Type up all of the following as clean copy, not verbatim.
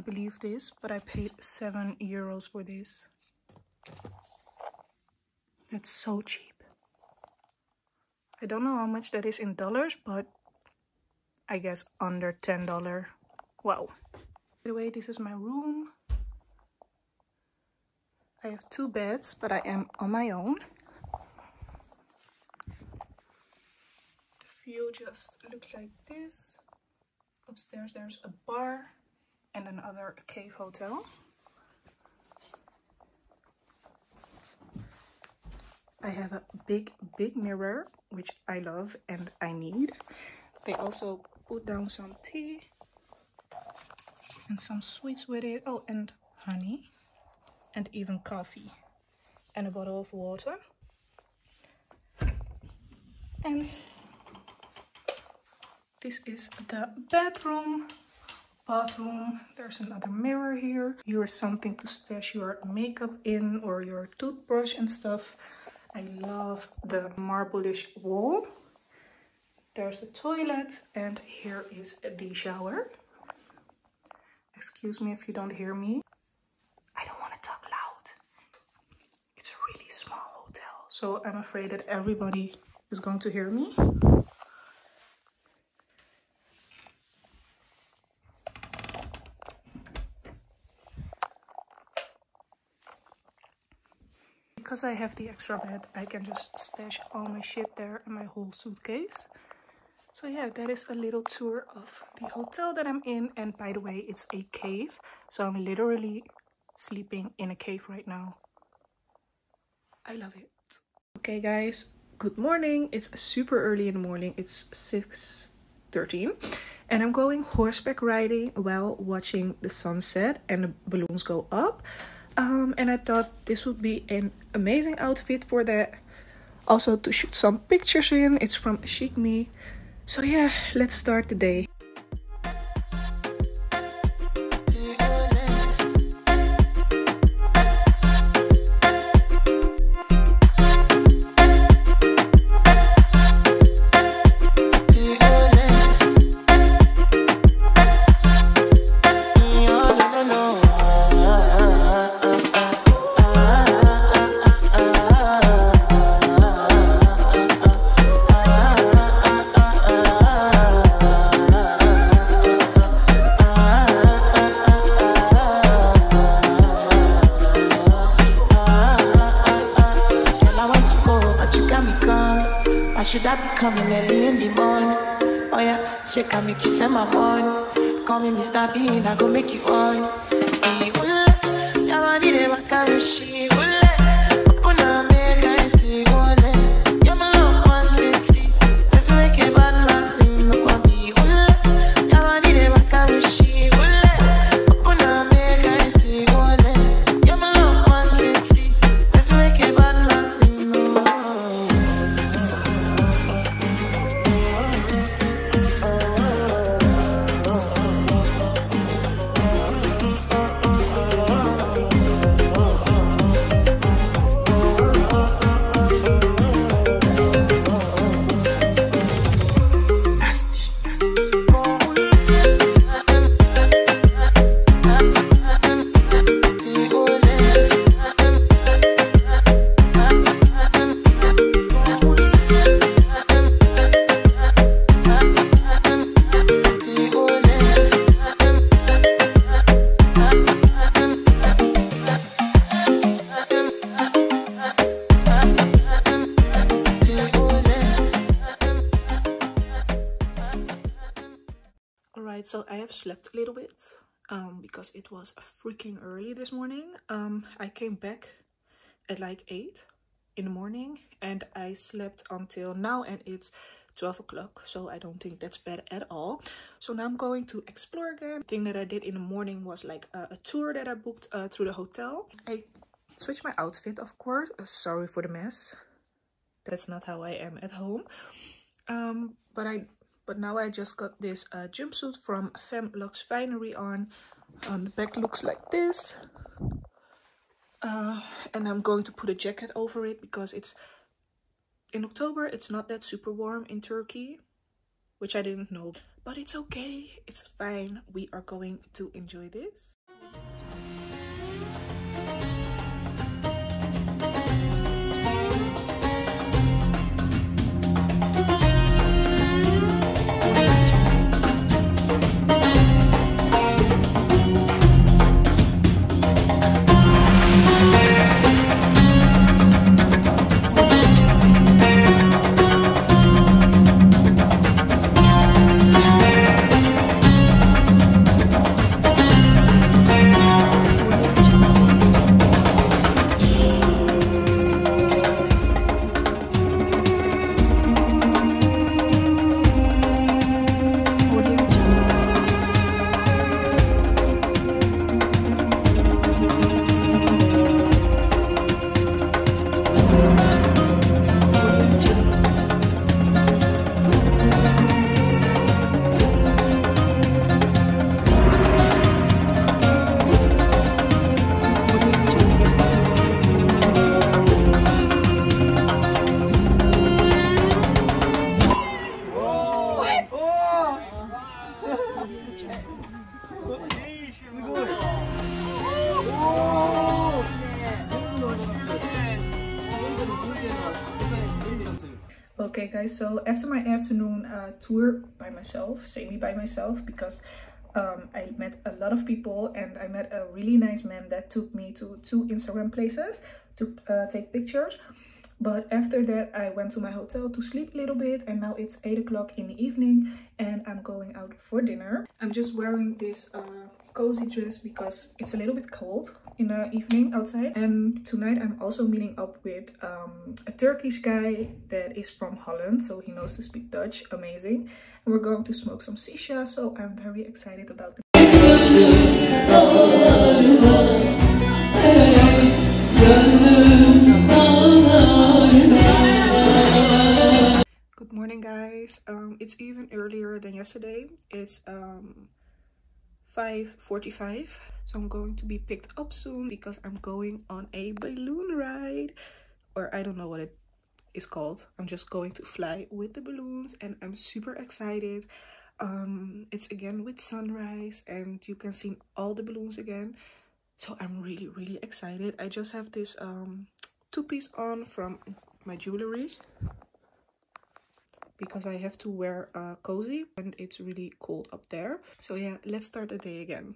believe this, but I paid €7 for this. That's so cheap. I don't know how much that is in dollars, but I guess under $10. Wow. By the way, this is my room. I have 2 beds, but I am on my own. The view just looks like this. Upstairs there's a bar and another cave hotel. I have a big mirror, which I love and I need. They also put down some tea and some sweets with it. Oh, and honey. And even coffee. And a bottle of water. And this is the bathroom. There's another mirror here. Here is something to stash your makeup in or your toothbrush and stuff. I love the marble-ish wall. There's a toilet and here is the shower. Excuse me if you don't hear me. I don't want to talk loud. It's a really small hotel, so I'm afraid that everybody is going to hear me. Because I have the extra bed, I can just stash all my shit there and my whole suitcase. So yeah, that is a little tour of the hotel that I'm in. And by the way, it's a cave. So I'm literally sleeping in a cave right now. I love it. Okay guys, good morning. It's super early in the morning. It's 6:13. And I'm going horseback riding while watching the sunset and the balloons go up. And I thought this would be an amazing outfit for that. Also to shoot some pictures in. It's from Chic Me. So yeah, let's start the day. Should I be coming early in the morning? Oh yeah, she can make you send my money. Call me Mr. Bean, I go make you on. So I have slept a little bit because it was freaking early this morning. I came back at like 8 in the morning and I slept until now and it's 12 o'clock. So I don't think that's bad at all. So now I'm going to explore again. The thing that I did in the morning was like a tour that I booked through the hotel. I switched my outfit, of course. Sorry for the mess. That's not how I am at home. But now I just got this jumpsuit from Femme Luxe Finery on. The back looks like this. And I'm going to put a jacket over it because it's in October. It's not that super warm in Turkey. which I didn't know. But it's okay, it's fine. We are going to enjoy this. Okay guys, so after my afternoon tour by myself, semi by myself, because I met a lot of people and I met a really nice man that took me to 2 Instagram places to take pictures. But after that I went to my hotel to sleep a little bit, and now it's 8 o'clock in the evening and I'm going out for dinner. I'm just wearing this cozy dress because it's a little bit cold in the evening outside. And tonight I'm also meeting up with a Turkish guy that is from Holland, so he knows to speak Dutch. Amazing. And we're going to smoke some shisha, so I'm very excited about it. Good morning guys. It's even earlier than yesterday. It's 5:45, so I'm going to be picked up soon because I'm going on a balloon ride, or I don't know what it is called. I'm just going to fly with the balloons and I'm super excited. It's again with sunrise and you can see all the balloons again, so I'm really excited. I just have this 2-piece on from my jewelry because I have to wear cozy and it's really cold up there. So yeah, let's start the day again.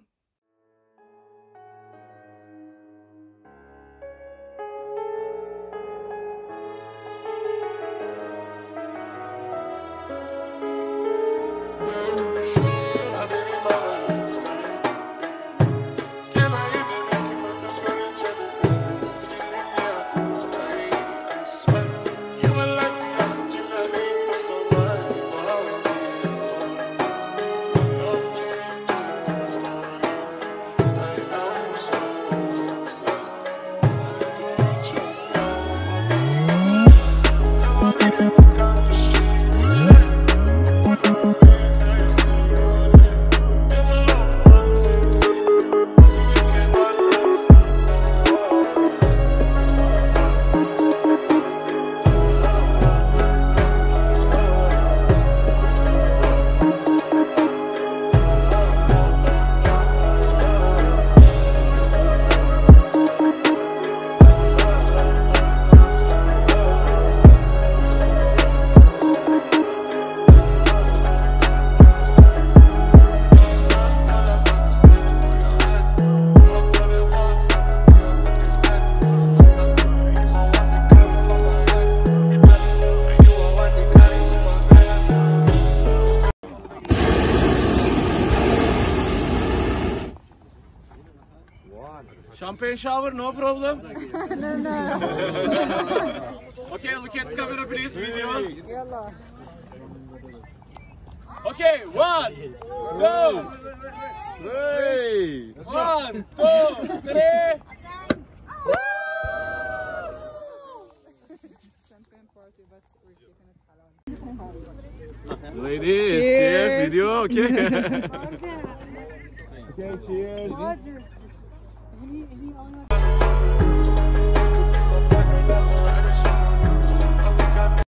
Champagne shower, no problem. No. Okay, look at the camera, please. Video. Okay, 1, 2, 3. 1, 2, 3. Ladies, cheers, video, okay. Okay, cheers.